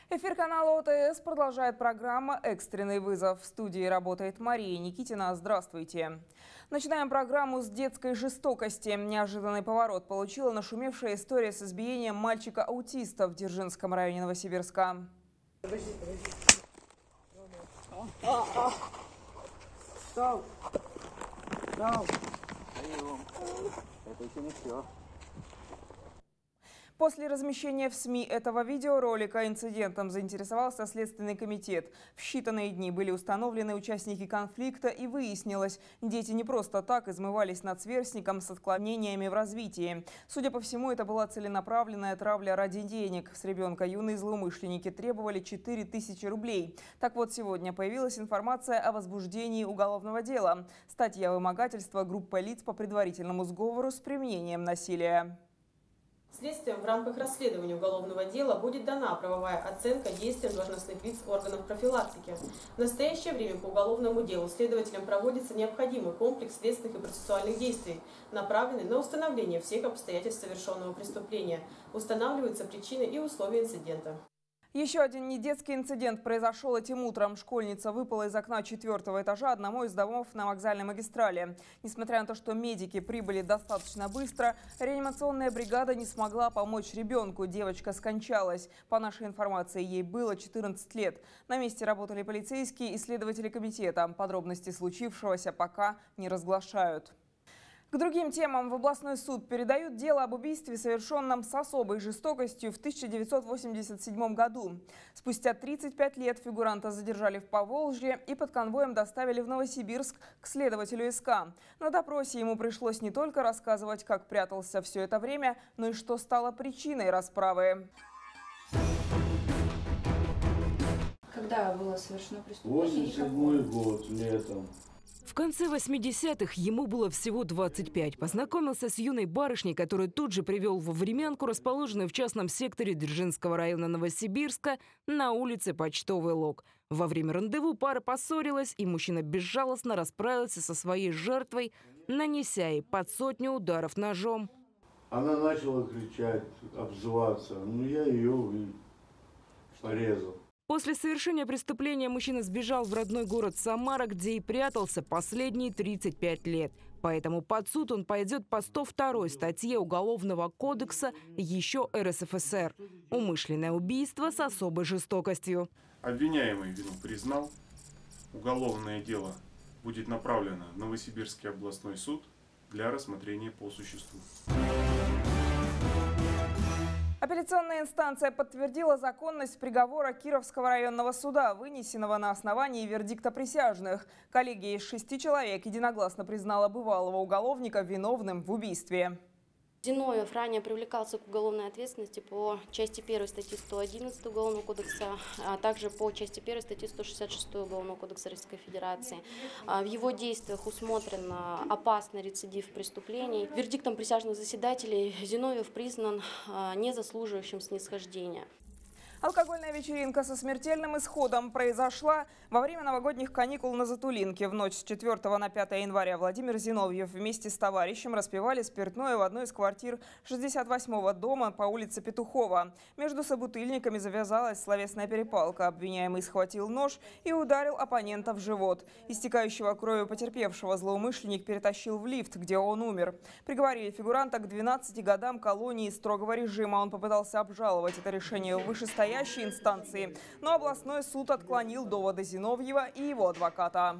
Эфир канала ОТС продолжает программа «Экстренный вызов». В студии работает Мария Никитина. Здравствуйте. Начинаем программу с детской жестокости. Неожиданный поворот получила нашумевшая история с избиением мальчика-аутиста в Дзержинском районе Новосибирска. Встал! Встал! Это еще не все. После размещения в СМИ этого видеоролика инцидентом заинтересовался Следственный комитет. В считанные дни были установлены участники конфликта и выяснилось, дети не просто так измывались над сверстником с отклонениями в развитии. Судя по всему, это была целенаправленная травля ради денег. С ребенка юные злоумышленники требовали 4000 рублей. Так вот, сегодня появилась информация о возбуждении уголовного дела. Статья вымогательства группы лиц по предварительному сговору с применением насилия. Следствием в рамках расследования уголовного дела будет дана правовая оценка действиям должностных лиц органов профилактики. В настоящее время по уголовному делу следователям проводится необходимый комплекс следственных и процессуальных действий, направленный на установление всех обстоятельств совершенного преступления. Устанавливаются причины и условия инцидента. Еще один недетский инцидент произошел этим утром. Школьница выпала из окна 4-го этажа одного из домов на вокзальной магистрали. Несмотря на то, что медики прибыли достаточно быстро, реанимационная бригада не смогла помочь ребенку. Девочка скончалась. По нашей информации, ей было 14 лет. На месте работали полицейские и следователи комитета. Подробности случившегося пока не разглашают. К другим темам в областной суд передают дело об убийстве, совершенном с особой жестокостью в 1987 году. Спустя 35 лет фигуранта задержали в Поволжье и под конвоем доставили в Новосибирск к следователю СК. На допросе ему пришлось не только рассказывать, как прятался все это время, но и что стало причиной расправы. Когда было совершено преступление? 87-й год, летом. В конце 80-х ему было всего 25. Познакомился с юной барышней, которую тут же привел во времянку, расположенную в частном секторе Дзержинского района Новосибирска на улице Почтовый Лог. Во время рандеву пара поссорилась, и мужчина безжалостно расправился со своей жертвой, нанеся ей под 100 ударов ножом. Она начала кричать, обзываться, но я ее порезал. После совершения преступления мужчина сбежал в родной город Самара, где и прятался последние 35 лет. Поэтому под суд он пойдет по 102 статье Уголовного кодекса еще РСФСР – умышленное убийство с особой жестокостью. Обвиняемый вину признал. Уголовное дело будет направлено в Новосибирский областной суд для рассмотрения по существу. Апелляционная инстанция подтвердила законность приговора Кировского районного суда, вынесенного на основании вердикта присяжных. Коллегия из 6 человек единогласно признала бывалого уголовника виновным в убийстве. Зиновьев ранее привлекался к уголовной ответственности по части 1 статьи 111 Уголовного кодекса, а также по части 1 статьи 166 Уголовного кодекса Российской Федерации. В его действиях усмотрен опасный рецидив преступлений. Вердиктом присяжных заседателей Зиновьев признан незаслуживающим снисхождения. Алкогольная вечеринка со смертельным исходом произошла во время новогодних каникул на Затулинке. В ночь с 4 на 5 января Владимир Зиновьев вместе с товарищем распивали спиртное в одной из квартир 68-го дома по улице Петухова. Между собутыльниками завязалась словесная перепалка. Обвиняемый схватил нож и ударил оппонента в живот. Истекающего кровью потерпевшего злоумышленник перетащил в лифт, где он умер. Приговорили фигуранта к 12 годам колонии строгого режима. Он попытался обжаловать это решение в вышестоящей инстанции, но областной суд отклонил доводы Зиновьева и его адвоката.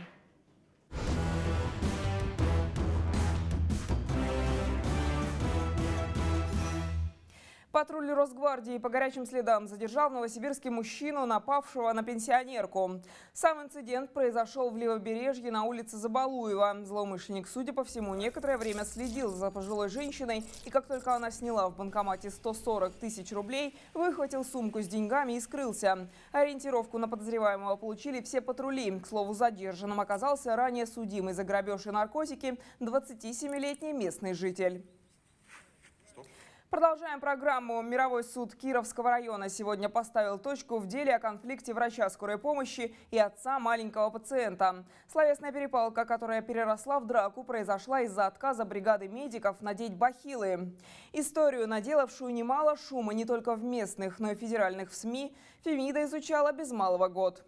Патруль Росгвардии по горячим следам задержал в Новосибирске мужчину, напавшего на пенсионерку. Сам инцидент произошел в Левобережье на улице Забалуева. Злоумышленник, судя по всему, некоторое время следил за пожилой женщиной и, как только она сняла в банкомате 140 000 рублей, выхватил сумку с деньгами и скрылся. Ориентировку на подозреваемого получили все патрули. К слову, задержанным оказался ранее судимый за грабеж и наркотики 27-летний местный житель. Продолжаем программу. Мировой суд Кировского района сегодня поставил точку в деле о конфликте врача скорой помощи и отца маленького пациента. Словесная перепалка, которая переросла в драку, произошла из-за отказа бригады медиков надеть бахилы. Историю, наделавшую немало шума не только в местных, но и федеральных СМИ, Фемида изучала без малого год.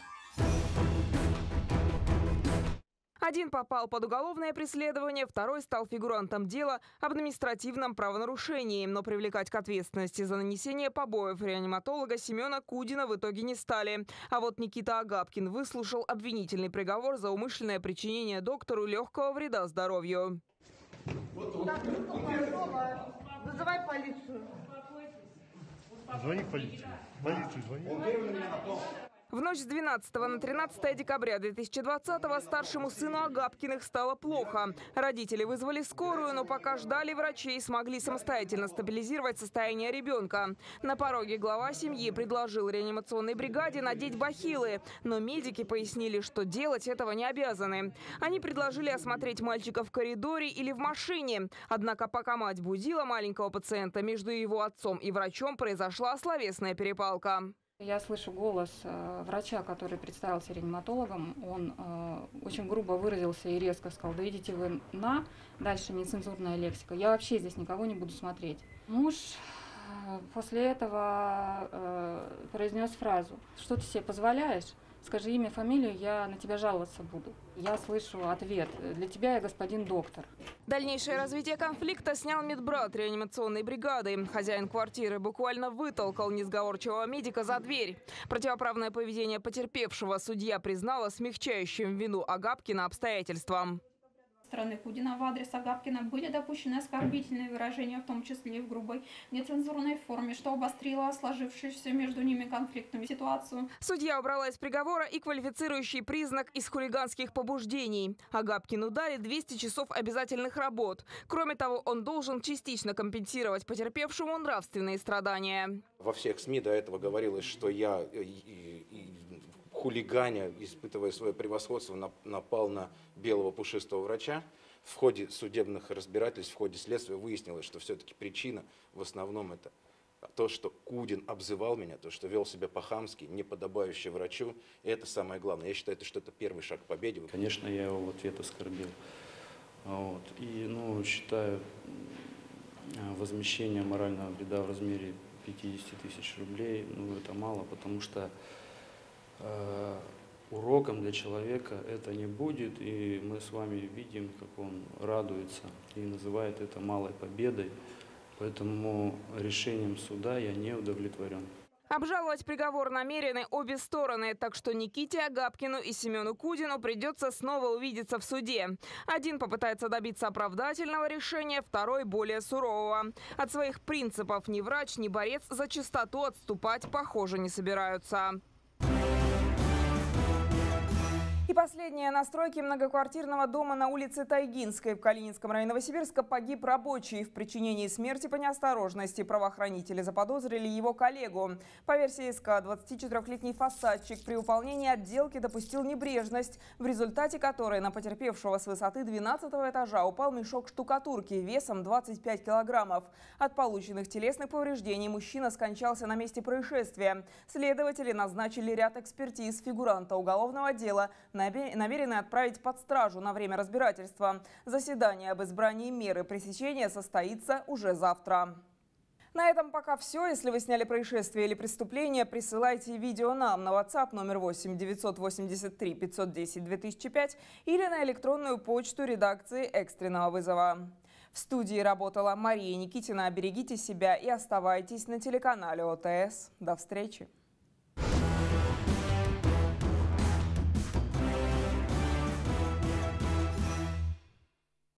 Один попал под уголовное преследование, второй стал фигурантом дела об административном правонарушении. Но привлекать к ответственности за нанесение побоев реаниматолога Семена Кудина в итоге не стали. А вот Никита Агапкин выслушал обвинительный приговор за умышленное причинение доктору легкого вреда здоровью. Вызывай полицию. Звони в полицию. Полицию звони. В ночь с 12 на 13 декабря 2020-го старшему сыну Агапкиных стало плохо. Родители вызвали скорую, но пока ждали врачей, смогли самостоятельно стабилизировать состояние ребенка. На пороге глава семьи предложил реанимационной бригаде надеть бахилы. Но медики пояснили, что делать этого не обязаны. Они предложили осмотреть мальчика в коридоре или в машине. Однако пока мать будила маленького пациента, между его отцом и врачом произошла словесная перепалка. Я слышу голос врача, который представился реаниматологом. Он очень грубо выразился и резко сказал: да идите вы на, дальше нецензурная лексика. Я вообще здесь никого не буду смотреть. Муж после этого произнес фразу: что ты себе позволяешь? Скажи имя, фамилию, я на тебя жаловаться буду. Я слышу ответ: для тебя я господин доктор. Дальнейшее развитие конфликта снял медбрат реанимационной бригады. Хозяин квартиры буквально вытолкал несговорчивого медика за дверь. Противоправное поведение потерпевшего судья признала смягчающим вину Агапкина обстоятельствам. Со стороны Кудина в адрес Агапкина были допущены оскорбительные выражения, в том числе и в грубой нецензурной форме, что обострило сложившуюся между ними конфликтную ситуацию. Судья убрала из приговора и квалифицирующий признак из хулиганских побуждений. Агапкину дали 200 часов обязательных работ. Кроме того, он должен частично компенсировать потерпевшему нравственные страдания. Во всех СМИ до этого говорилось, что я хулиганя, испытывая свое превосходство, напал на белого пушистого врача. В ходе судебных разбирательств, в ходе следствия выяснилось, что все-таки причина в основном это то, что Кудин обзывал меня, то, что вел себя по-хамски, неподобающе врачу. И это самое главное. Я считаю, что это первый шаг к победе. Конечно, я его в ответ оскорбил. И считаю возмещение морального вреда в размере 50 тысяч рублей, это мало, потому что уроком для человека это не будет, и мы с вами видим, как он радуется и называет это малой победой, поэтому решением суда я не удовлетворен. Обжаловать приговор намерены обе стороны, так что Никите Агапкину и Семену Кудину придется снова увидеться в суде. Один попытается добиться оправдательного решения, второй более сурового. От своих принципов ни врач, ни борец за чистоту отступать, похоже, не собираются. И последнее. На стройке многоквартирного дома на улице Тайгинской в Калининском районе Новосибирска погиб рабочий. В причинении смерти по неосторожности правоохранители заподозрили его коллегу. По версии СК, 24-летний фасадчик при выполнении отделки допустил небрежность, в результате которой на потерпевшего с высоты 12-го этажа упал мешок штукатурки весом 25 килограммов. От полученных телесных повреждений мужчина скончался на месте происшествия. Следователи назначили ряд экспертиз фигуранта уголовного дела, намерены отправить под стражу на время разбирательства. Заседание об избрании меры пресечения состоится уже завтра. На этом пока все. Если вы сняли происшествие или преступление, присылайте видео нам на WhatsApp номер 8 983 510 2005 или на электронную почту редакции экстренного вызова. В студии работала Мария Никитина. Берегите себя и оставайтесь на телеканале ОТС. До встречи.